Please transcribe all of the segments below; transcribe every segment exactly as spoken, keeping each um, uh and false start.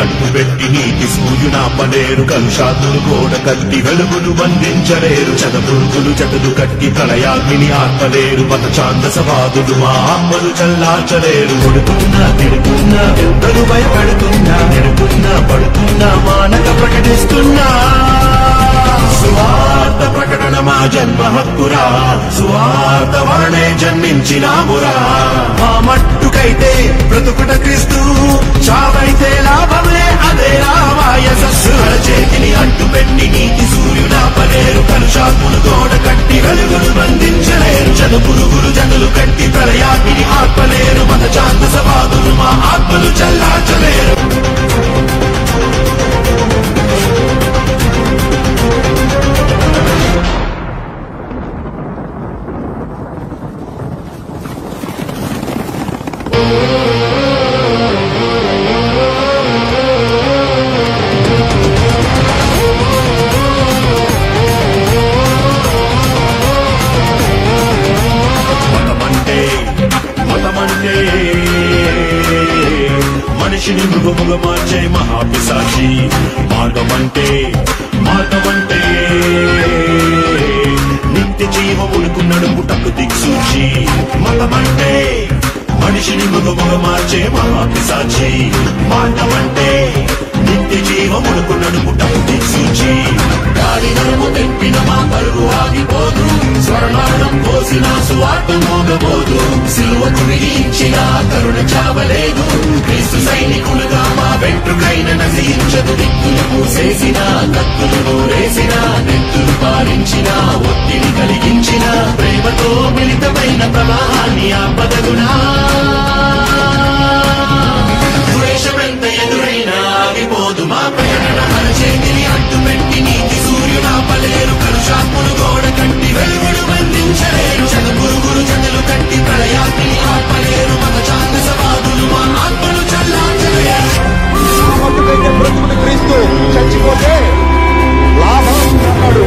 అడ్డుపెట్టి నీతి సూర్యునాపలేరు. కలుషాతులు గోడ కట్టి వెలుగును బంధించలేరు. చదపురుగులు జటులు కట్టి ప్రళయాగ్నిని ఆర్పలేరు. మత ఛాందసవాదులు మా ఆత్మలు చల్లార్చలేరు. కొడుతున్నా తిడుతున్నా ఎందరు భయపడుతున్నా, నిడుతున్నా పడుతున్నా మానక ప్రకటిస్తున్నా. సువార్త ప్రకటన మా జన్మ హక్కురా, సువార్త వలనే జన్మించినామురా. మా మట్టుకైతే బ్రతుకుట క్రీస్తు, చావైతే లాభమే అదే రామాయసస్సు. చేతిని అడ్డుపెట్టి నీతి సూర్యునాపలేరు. కలుషాత్ములు గోడ కట్టి వెలుగును బంధించలేరు. చదుపురుగులు జనులు కట్టి ప్రళయాగ్నిని ఆర్పలేరు. మత ఛాందసవాదులు మా ఆత్మలు చల్లార్చలేరు. మనిషిని మృగముగా మార్చే మహాపిశాచి. మార్గమంటే మార్గమంటే నిత్య జీవములకు నడుపుటకు దిక్సూచి. మతమంటే మనిషిని మృగముగా మార్చే మహాపిశాచి. మార్గమంటే నిత్య జీవములకు నడుపుటకు దిక్సూచి. గాలి నడుము తెప్పిన మా పరుగు ఆగిపోదు. స్వర్ణార్థం పోసిన సువార్త మోగబోదు. సిలువకు విధించిన కరుణ చావలేదు. క్రీస్తు సైనికులుగా మా వెంట్రుకైన నశించదు. దిక్కులు మూసేసిన కత్తులు నూరేసిన నెత్తులు పాలించిన ఒత్తిడి కలిగించిన ప్రేమతో మిళితమైన ప్రవాహాన్ని ఆపదగునా. ద్వేషమెంత ఎదురైనా ఆగిపోదు మా ప్రయాణ. మన చేతిని అడ్డుపెట్టి నీతి సూర్యునాపలేరు. కలుషాత్ములు గోడ కట్టి వెలుగును బంధించలేరు. చదపురుగులు జనులు కట్టి ప్రళయాగ్నిని ఆర్పలేరు. మత ఛాందసవాదులు మా ఆత్మలు చల్లార్చలేరు. బ్రతుకుని క్రీస్తు, చచ్చిపోతే లాభం అన్నాడు.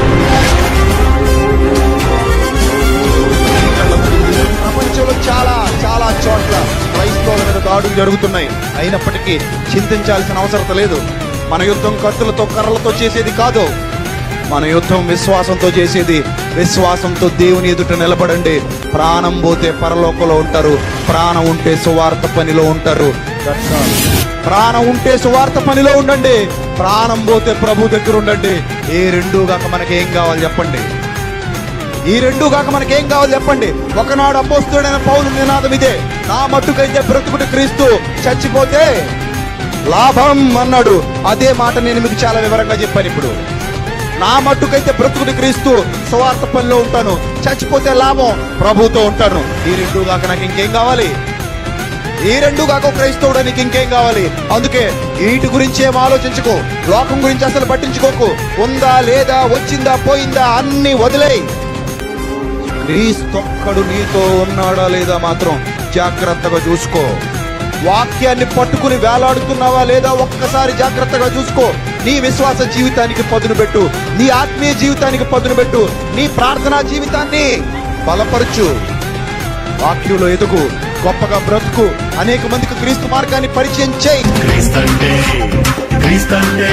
ప్రపంచంలో చాలా చాలా చోట్ల క్రైస్తవుల మీద దాడులు జరుగుతున్నాయి. అయినప్పటికీ చింతించాల్సిన అవసరం లేదు. మన యుద్ధం కత్తులతో కర్రలతో చేసేది కాదు. మన యుద్ధం విశ్వాసంతో చేసేది. విశ్వాసంతో దేవుని ఎదుట నిలబడండి. ప్రాణం పోతే పరలోకంలో ఉంటారు. ప్రాణం ఉంటే సువార్త పనిలో ఉంటారు. ప్రాణం ఉంటే సువార్త పనిలో ఉండండి. ప్రాణం పోతే ప్రభు దగ్గర ఉండండి. ఏ రెండూ గాక మనకేం కావాలి చెప్పండి? ఈ రెండూ కాక మనకేం కావాలి చెప్పండి? ఒకనాడు అపోస్తలుడైన పౌలు నినాదం ఇదే, నా మట్టుకైతే బ్రతుకుడు క్రీస్తు, చచ్చిపోతే లాభం అన్నాడు. అదే మాట నేను మీకు చాలా వివరంగా చెప్పాను. ఇప్పుడు నా మట్టుకైతే బ్రతుకుడు క్రీస్తు, సువార్త పనిలో ఉంటాను. చచ్చిపోతే లాభం, ప్రభుతో ఉంటాను. ఈ రెండూ కాక నాకు ఇంకేం కావాలి? ఈ రెండు కాక క్రైస్తవుడు నీకు ఇంకేం కావాలి? అందుకే వీటి గురించి ఏం ఆలోచించుకో. లోకం గురించి అసలు పట్టించుకోకు. ఉందా లేదా, వచ్చిందా పోయిందా అన్ని వదిలేయి. క్రీస్తొక్కడు నీతో ఉన్నాడా లేదా మాత్రం జాగ్రత్తగా చూసుకో. వాక్యాన్ని పట్టుకుని వేలాడుతున్నావా లేదా ఒక్కసారి జాగ్రత్తగా చూసుకో. నీ విశ్వాస జీవితానికి పదును పెట్టు. నీ ఆత్మీయ జీవితానికి పదును పెట్టు. నీ ప్రార్థనా జీవితాన్ని బలపరచు. వాక్యంలో ఎదుగు, గొప్పగా బ్రతుకు. అనేక మందికి క్రీస్తు మార్గాన్ని పరిచయం చేయి. క్రీస్తంటే క్రీస్తంటే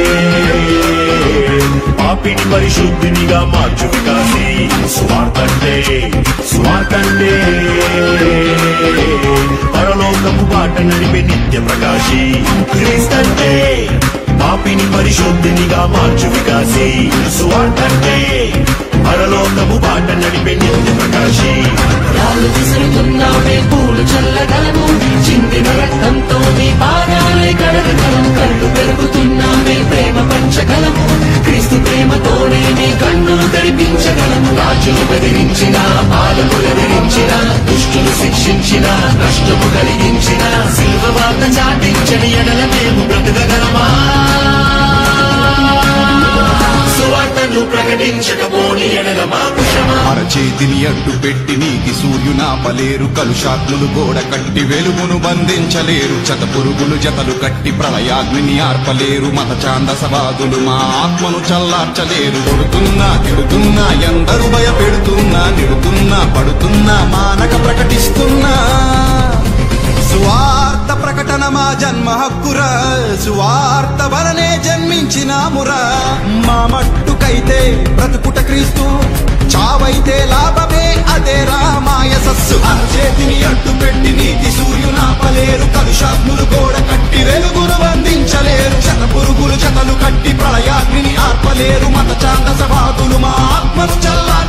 పాపిని పరిశుద్ధినిగా మార్చు వికాసి. స్వార్థంటే స్వార్థంటే పరలోకము బాట నడిపే నిత్య ప్రకాశి. క్రీస్తంటే పాపిని పరిశుద్ధినిగా మార్చు వికాసి. స్వార్థంటే పరలోకము బాట నడిపే నిత్య ప్రకాశి. రాళ్ళు విసురుతున్నామే పూలు చల్లగలము. చిందిన రక్తంతో నీ పాదాలే కడగగలము. కళ్ళు పెరుగుతున్నామే ప్రేమ పంచగలము. క్రీస్తు ప్రేమతోనే నీ కన్నులు తెరిపించగలము. రాజులు బెదిరించిన, పాలకులు ఎదిరించిన, దుష్టులు శిక్షించిన, నష్టము కలిగించిన, సిల్వ వార్త చాటించని ఎడల మేము బ్రతకగలమా? సువార్తను ప్రకటించకపోని ఎడల మాకు శ్రమ. అరచేతిని అడ్డు పెట్టి నీతి సూర్యునాపలేరు. కలుషాత్ములు గోడ కట్టి వెలుగును బంధించలేరు. చతపురుగులు జతలు కట్టి ప్రళయాగ్నిని ఆర్పలేరు. మత ఛాందసవాదులు మా ఆత్మను చల్లార్చలేరు. కొడుతున్నా తిడుతున్నా ఎందరు భయపెడుతున్నా, నిడుతున్నా పడుతున్నా మానక ప్రకటిస్తున్నా. సువార్త ప్రకటన మా జన్మ హక్కురా సువార్త వలనే జన్మించినామురా మా మట్టుకైతే బ్రతుకుట క్రీస్తు చావైతే లాభమే అదేరా మాయసస్సు చేతిని అడ్డు పెట్టి నీతి సూర్యునాపలేరు కలుషాత్ములు గోడ కట్టి వెలుగును బంధించలేరు శత పురుగులు జతలు కట్టి ప్రళయాగ్నిని ఆర్పలేరు మత ఛాందసవాదులు మా ఆత్మను చల్లా